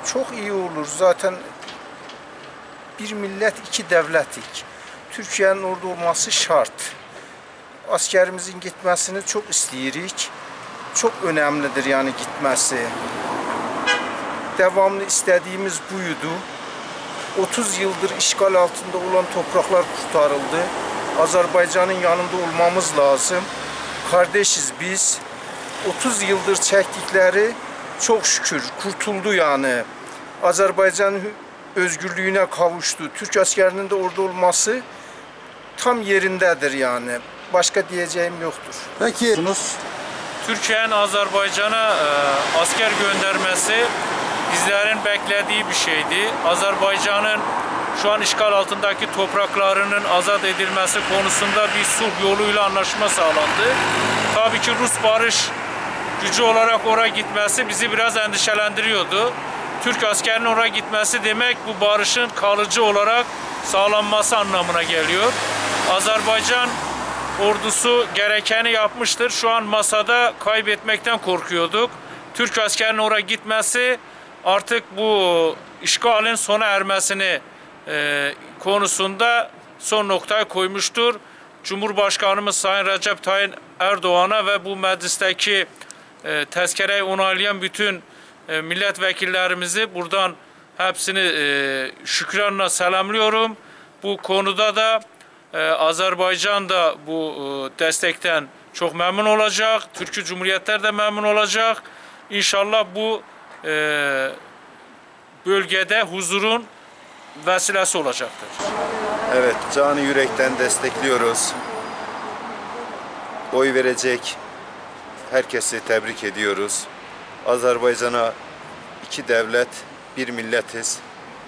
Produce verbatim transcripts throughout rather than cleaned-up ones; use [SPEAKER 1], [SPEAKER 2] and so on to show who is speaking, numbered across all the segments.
[SPEAKER 1] Çok iyi olur. Zaten bir millet, iki devletik. Türkiye'nin orada olması şart. Askerimizin gitmesini çok isteyirik. Çok önemlidir yani gitmesi. Devamlı istediğimiz buydu. otuz yıldır işgal altında olan topraklar kurtarıldı. Azerbaycan'ın yanında olmamız lazım. Kardeşiz biz. otuz yıldır çektikleri çok şükür kurtuldu yani. Azerbaycan özgürlüğüne kavuştu. Türk askerinin de orada olması tam yerindedir yani. Başka diyeceğim yoktur.
[SPEAKER 2] Peki
[SPEAKER 3] Türkiye'nin Azerbaycan'a e, asker göndermesi bizlerin beklediği bir şeydi. Azerbaycan'ın şu an işgal altındaki topraklarının azat edilmesi konusunda bir sulh yoluyla anlaşma sağlandı. Tabii ki Rus barış gücü olarak oraya gitmesi bizi biraz endişelendiriyordu. Türk askerinin oraya gitmesi demek bu barışın kalıcı olarak sağlanması anlamına geliyor. Azerbaycan ordusu gerekeni yapmıştır. Şu an masada kaybetmekten korkuyorduk. Türk askerinin oraya gitmesi artık bu işgalin sona ermesini e, konusunda son noktayı koymuştur. Cumhurbaşkanımız Sayın Recep Tayyip Erdoğan'a ve bu meclisteki e, tezkereyi onaylayan bütün e, milletvekillerimizi buradan hepsini e, şükranla selamlıyorum. Bu konuda da Ee, Azerbaycan da bu e, destekten çok memnun olacak. Türkiye Cumhuriyetler de memnun olacak. İnşallah bu e, bölgede huzurun vesilesi olacaktır.
[SPEAKER 4] Evet, canı yürekten destekliyoruz. Oy verecek herkesi tebrik ediyoruz. Azerbaycan'a iki devlet, bir milletiz.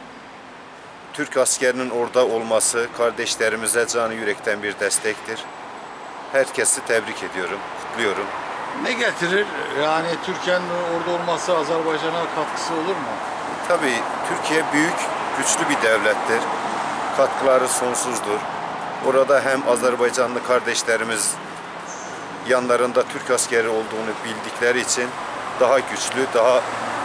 [SPEAKER 4] Türk askerinin orada olması kardeşlerimize canı yürekten bir destektir. Herkesi tebrik ediyorum, kutluyorum.
[SPEAKER 2] ne getirir? Yani Türkiye'nin orada olması Azerbaycan'a katkısı olur mu?
[SPEAKER 4] Tabii Türkiye büyük, güçlü bir devlettir. Katkıları sonsuzdur. Orada hem Azerbaycanlı kardeşlerimiz yanlarında Türk askeri olduğunu bildikleri için daha güçlü, daha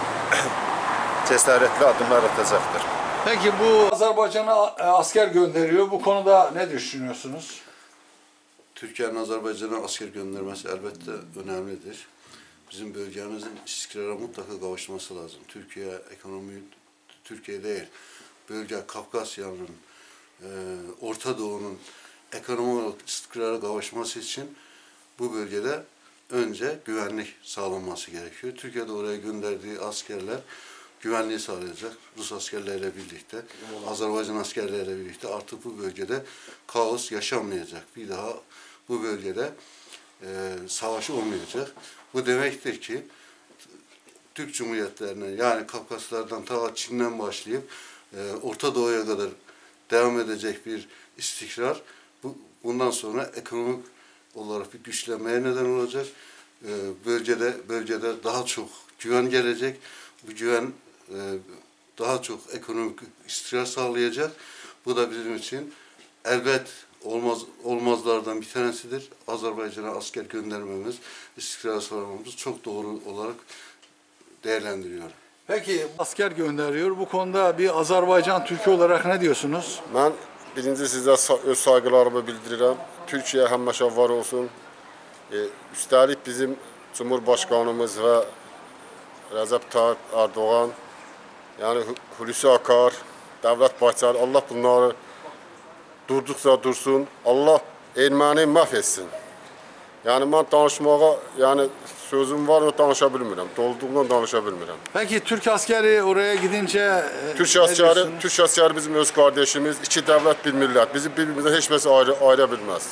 [SPEAKER 4] cesaretli adımlar atacaktır.
[SPEAKER 2] Peki bu Azerbaycan'a asker gönderiyor. Bu konuda ne düşünüyorsunuz?
[SPEAKER 5] Türkiye'nin Azerbaycan'a asker göndermesi elbette önemlidir. Bizim bölgemizin istikrara mutlaka kavuşması lazım. Türkiye ekonomi, Türkiye değil, bölge Kafkasya'nın, e, Orta Doğu'nun ekonomik istikrara kavuşması için bu bölgede önce güvenlik sağlanması gerekiyor. Türkiye'de oraya gönderdiği askerler güvenliği sağlayacak. Rus askerleriyle birlikte, Azerbaycan askerleriyle birlikte artık bu bölgede kaos yaşanmayacak. Bir daha bu bölgede e, savaş olmayacak. Bu demektir ki Türk Cumhuriyetlerine yani Kafkaslardan ta Çin'den başlayıp e, Orta Doğu'ya kadar devam edecek bir istikrar bu, bundan sonra ekonomik olarak bir güçlenmeye neden olacak. E, bölgede bölgede daha çok güven gelecek. Bu güven e, daha çok ekonomik istikrar sağlayacak. Bu da bizim için elbet olmaz olmazlardan bir tanesidir. Azerbaycan'a asker göndermemiz, istikrar sağlamamız çok doğru olarak değerlendiriyor.
[SPEAKER 2] Peki asker gönderiyor. Bu konuda bir Azerbaycan Türkiye olarak ne diyorsunuz?
[SPEAKER 6] Ben birinci sizə öz saygılarımı bildirirəm. Türkiyə həmişə var olsun. E, üstəlik bizim Cumhurbaşkanımız və Recep Tayyip Erdoğan, yani Hulusi Akar, devlet başçıları, Allah bunları durdukça dursun, Allah erməni məhv etsin. Yani ben danışmağa, yani sözüm var mı danışa bilmirəm, dolduğumdan danışa bilmirəm.
[SPEAKER 2] Peki Türk askeri oraya gidince
[SPEAKER 6] Türk askeri, Türk askeri bizim öz kardeşimiz, iki devlet bir millet. Bizi birbirimizden hiç birisi ayrı, ayırabilmez.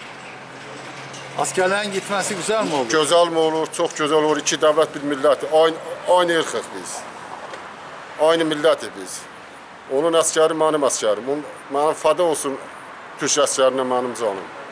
[SPEAKER 2] Askerlerin gitmesi güzel mi olur?
[SPEAKER 6] Güzel mi olur, çok güzel olur. İki devlet bir millet. Aynı, aynı ırkıq biz. Aynı millətik biz. Onun askeri mənim askerim. Mənim fəda olsun Türk askerinə mənim canım.